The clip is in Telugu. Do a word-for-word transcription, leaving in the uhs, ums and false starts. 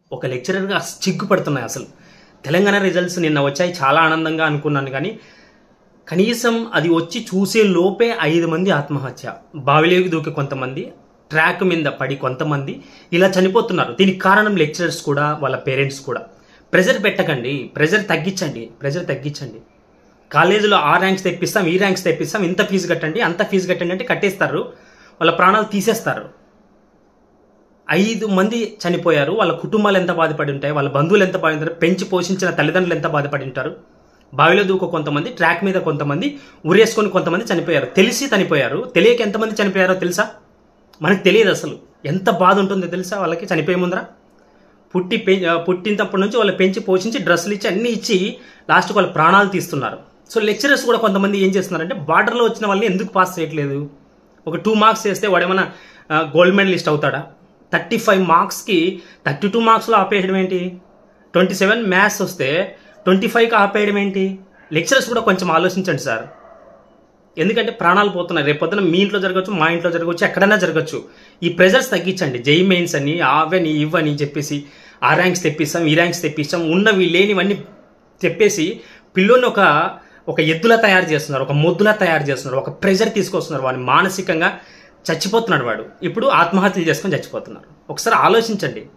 ఒక లెక్చరర్గా సిగ్గుపడుతున్నాయి. అసలు తెలంగాణ రిజల్ట్స్ నిన్న వచ్చాయి, చాలా ఆనందంగా అనుకున్నాను. కానీ కనీసం అది వచ్చి చూసే లోపే ఐదు మంది ఆత్మహత్య, బావిలోకి దూకి కొంతమంది, ట్రాక్ మీద పడి కొంతమంది ఇలా చనిపోతున్నారు. దీనికి కారణం లెక్చరర్స్ కూడా, వాళ్ళ పేరెంట్స్ కూడా. ప్రెజర్ పెట్టకండి, ప్రెజర్ తగ్గించండి, ప్రెజర్ తగ్గించండి. కాలేజీలో ఆ ర్యాంక్స్ తెప్పిస్తాం, ఈ ర్యాంక్స్ తెప్పిస్తాం, ఇంత ఫీజు కట్టండి, అంత ఫీజు కట్టండి అంటే కట్టేస్తారు, వాళ్ళ ప్రాణాలు తీసేస్తారు. ఐదు మంది చనిపోయారు. వాళ్ళ కుటుంబాలు ఎంత బాధపడి ఉంటాయి, వాళ్ళ బంధువులు ఎంత బాధపడి ఉంటారు, పెంచి పోషించిన తల్లిదండ్రులు ఎంత బాధపడి ఉంటారు. బావిలో దూక కొంతమంది, ట్రాక్ మీద కొంతమంది, ఉరేసుకొని కొంతమంది చనిపోయారు. తెలిసి చనిపోయారు, తెలియక ఎంతమంది చనిపోయారో తెలుసా? మనకు తెలియదు అసలు. ఎంత బాధ ఉంటుందో తెలుసా వాళ్ళకి చనిపోయే ముందర? పుట్టి పె పుట్టినప్పటి నుంచి వాళ్ళు పెంచి పోషించి డ్రెస్సులు ఇచ్చి అన్నీ ఇచ్చి లాస్ట్కి వాళ్ళ ప్రాణాలు తీస్తున్నారు. సో లెక్చరర్స్ కూడా కొంతమంది ఏం చేస్తున్నారంటే, బార్డర్లో వచ్చిన వాళ్ళని ఎందుకు పాస్ చేయట్లేదు? ఒక టూ మార్క్స్ చేస్తే వాడేమైనా గోల్డ్ మెడలిస్ట్ అవుతాడా? థర్టీ ఫైవ్ మార్క్స్కి థర్టీ టూ మార్క్స్లో ఆపేయడం ఏంటి? ట్వంటీ సెవెన్ మ్యాథ్స్ వస్తే ట్వంటీ ఫైవ్కి ఆపేయడం ఏంటి? లెక్చరర్స్ కూడా కొంచెం ఆలోచించండి సార్. ఎందుకంటే ప్రాణాలు పోతున్నాయి. రేపు పొద్దున మీ ఇంట్లో జరగచ్చు, మా ఇంట్లో జరగచ్చు, ఎక్కడైనా జరగచ్చు. ఈ ప్రెజర్స్ తగ్గించండి. జై మెయిన్స్ అని, అవని ఇవ్వని చెప్పేసి ఆ ర్యాంక్స్ తెప్పిస్తాం, ఈ ర్యాంక్స్ తెప్పిస్తాం, ఉన్నవి లేనివన్నీ చెప్పేసి పిల్లోని ఒక ఒక ఎద్దులా తయారు చేస్తున్నారు, ఒక మొద్దులా తయారు చేస్తున్నారు, ఒక ప్రెజర్ తీసుకొస్తున్నారు. వాడిని మానసికంగా చచ్చిపోతున్నాడు వాడు. ఇప్పుడు ఆత్మహత్యలు చేసుకొని చచ్చిపోతున్నారు. ఒకసారి ఆలోచించండి.